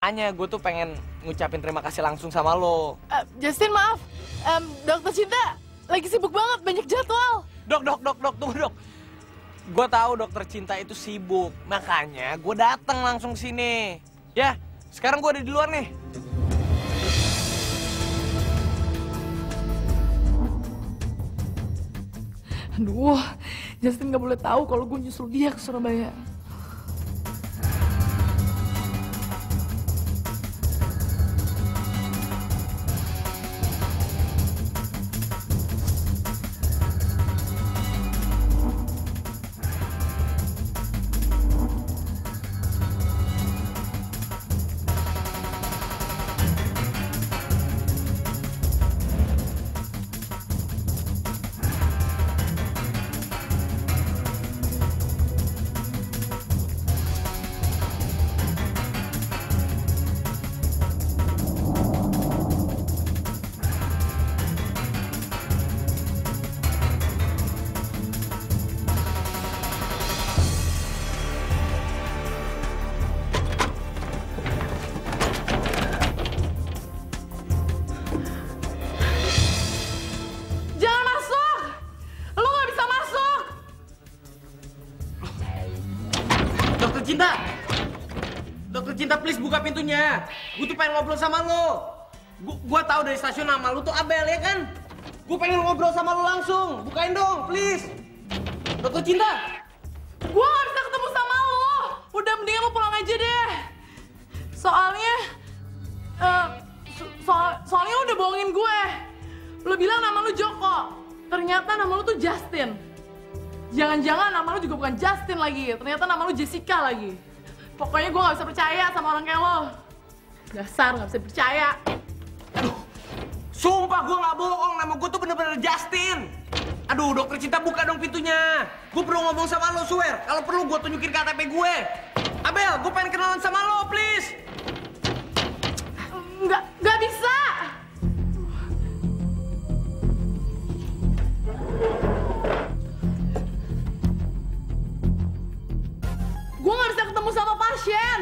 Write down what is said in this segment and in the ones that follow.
makanya gue tuh pengen ngucapin terima kasih langsung sama lo. Justin maaf, dokter Cinta lagi sibuk banget, banyak jadwal. Dok, tunggu dok. Gue tahu dokter Cinta itu sibuk, makanya gue datang langsung ke sini. Ya, sekarang gue ada di luar nih. Aduh, Justin nggak boleh tahu kalau gue nyusul dia ke Surabaya. Dokter Cinta, please buka pintunya. Gue tuh pengen ngobrol sama lo. Gue tahu dari stasiun nama lo tuh Abel ya kan? Gue pengen ngobrol sama lo langsung. Bukain dong, please. Dokter Cinta. Gue gak bisa ketemu sama lo. Udah mendingan lo pulang aja deh. Soalnya lo udah bohongin gue. Lo bilang nama lo Joko. Ternyata nama lo tuh Justin. Jangan-jangan nama lo juga bukan Justin lagi. Ternyata nama lo Jessica lagi. Pokoknya gue gak bisa percaya sama orang kayak lo. Dasar gak bisa percaya. Aduh, sumpah gue gak bohong. Nama gue tuh bener-bener Justin. Aduh, dokter Cinta buka dong pintunya. Gue perlu ngomong sama lo, swear. Kalau perlu gue tunjukin KTP gue. Abel, gue pengen kenalan sama lo, please. Gak bisa. Gue gak bisa ketemu sama pasien.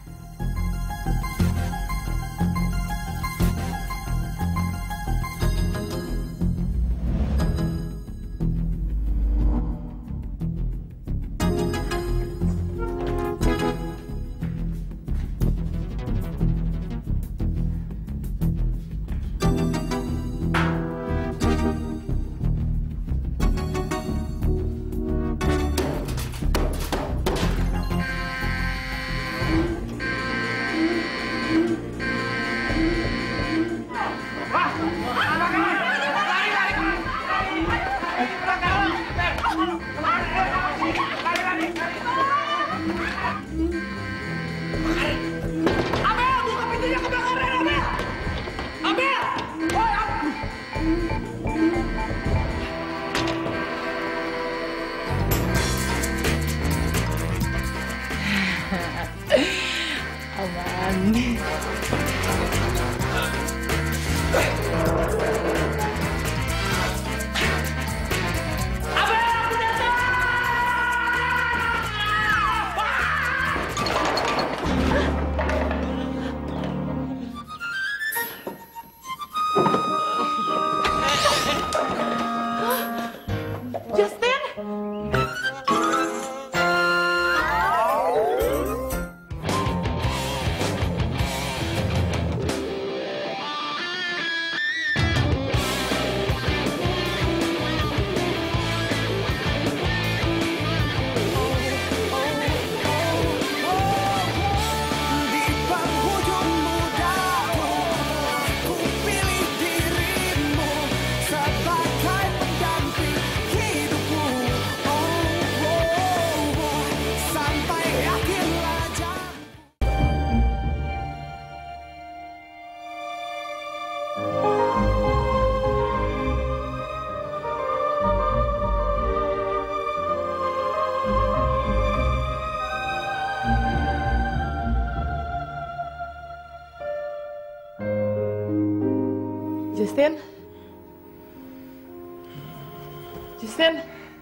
Justin,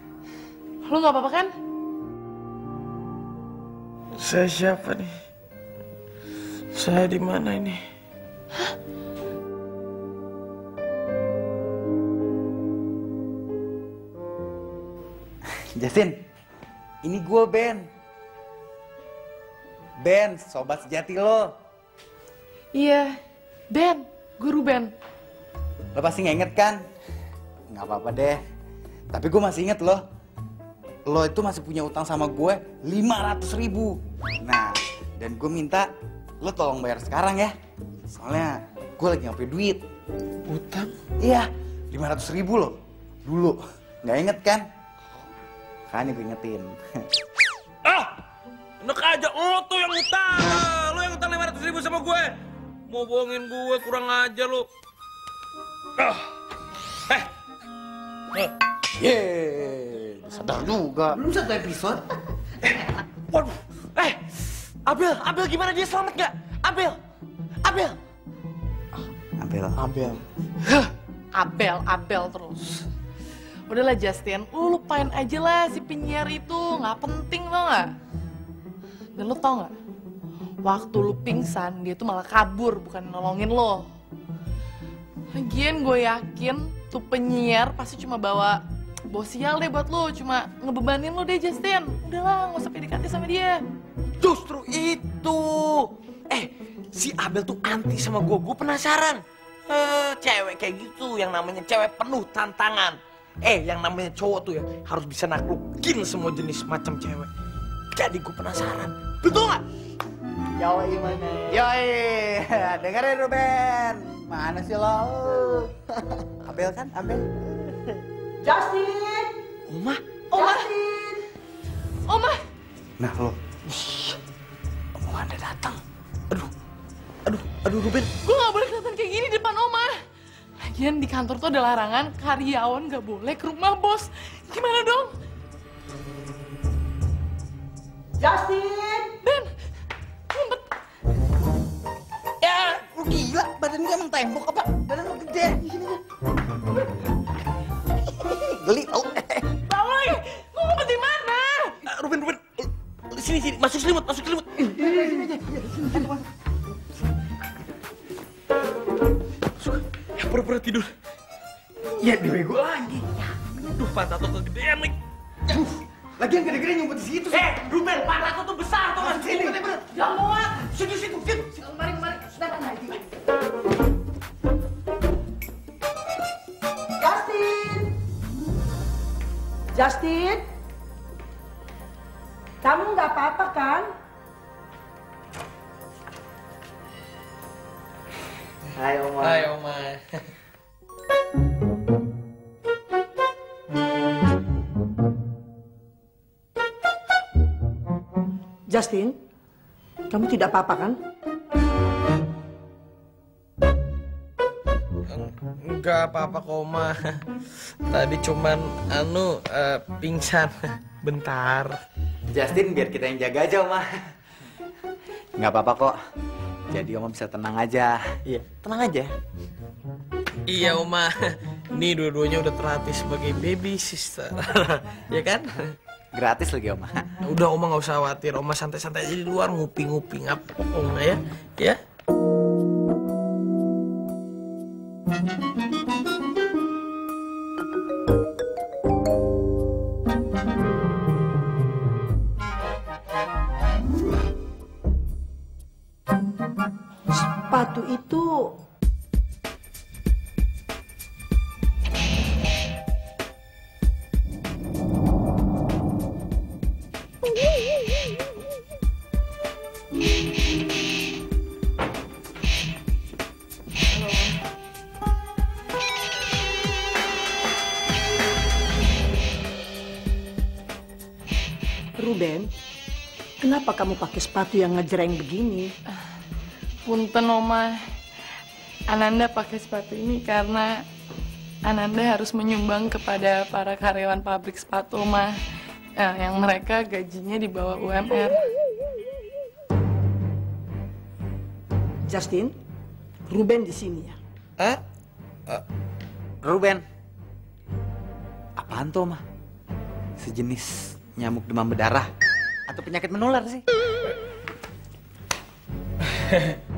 lu gak apa-apa kan? Saya siapa nih? Saya di mana ini? Justin, ini gue Ben. Ben, sobat sejati lo. Iya, Ben, guru Ben. Lo pasti nggak inget kan? Nggak apa-apa deh. Tapi gue masih inget lo. Lo itu masih punya utang sama gue 500.000. Nah, dan gue minta lo tolong bayar sekarang ya. Soalnya gue lagi nggak punya duit. Utang? Iya, 500.000 lo. Dulu, nggak inget kan? Makanya gue ingetin. Enak aja, lo tuh yang utang. Lo yang utang 500.000 sama gue. Mau bohongin gue, kurang aja lo. Yeay, sadar juga. Belum satu episode. Waduh. Abel gimana, dia selamat nggak? Abel. Abel terus. Udahlah Justin, lu lupain aja lah si penyiar itu, nggak penting lo nggak? Dan lo tau nggak? Waktu lu pingsan, dia tuh malah kabur, bukan nolongin lo. Lagian gue yakin tuh penyiar pasti cuma bawa sial deh buat lo, cuma ngebebanin lo deh Justin. Udahlah, nggak usah PDKT sama dia. Justru itu. Si Abel tuh anti sama gue penasaran. Cewek kayak gitu, yang namanya cewek penuh tantangan. Yang namanya cowok tuh ya harus bisa naklukin semua jenis macam cewek. Jadi gue penasaran, betul nggak? Yoi mana? Yoi, dengerin Ruben. Mana sih lo? Abel kan, Abel. Justin! Oma? Justin! Oma! Nah lo, Oma udah datang. Aduh Ruben. Gue gak boleh kelihatan kayak gini depan Oma. Lagian di kantor tuh ada larangan karyawan gak boleh ke rumah bos. Gimana dong? Justin! Ben! Ngumpet! ya lu gila, badan gue emang tembok apa? Badan lu gede. Geli tau. Boy! Ngumpet di mana? Ruben. Sini, masuk selimut. Pura-pura tidur. Ya, dibego lagi. Aduh, pantat lo kegedean nih. Lagi yang gede-gede nyumpet di situ. Ruben, pantat lo tuh besar tuh kan. Sini. Jangan muat! Situ. Kemarin, sudah kan lagi. Justin! Kamu nggak apa-apa kan? Hai Oma. Justin, kamu tidak apa-apa kan? Enggak apa-apa kok, Oma. Tadi cuman pingsan bentar. Justin, biar kita yang jaga aja Oma. Nggak apa-apa kok. Jadi Oma bisa tenang aja. Iya, tenang aja. Iya, Oma. Ini dua-duanya udah terlatih sebagai baby sister. Ya kan? Gratis lagi Oma. Udah, Oma nggak usah khawatir. Oma santai-santai aja di luar, ngupi-ngupi ngapung ya. Ya. Sepatu itu Ruben, kenapa kamu pakai sepatu yang ngejreng begini? Punten Oma, Ananda pakai sepatu ini karena Ananda harus menyumbang kepada para karyawan pabrik sepatu Oma, yang mereka gajinya di bawah UMR. Justin, Ruben di sini ya. Ruben. Apaan tuh Oma? Sejenis nyamuk demam berdarah atau penyakit menular sih?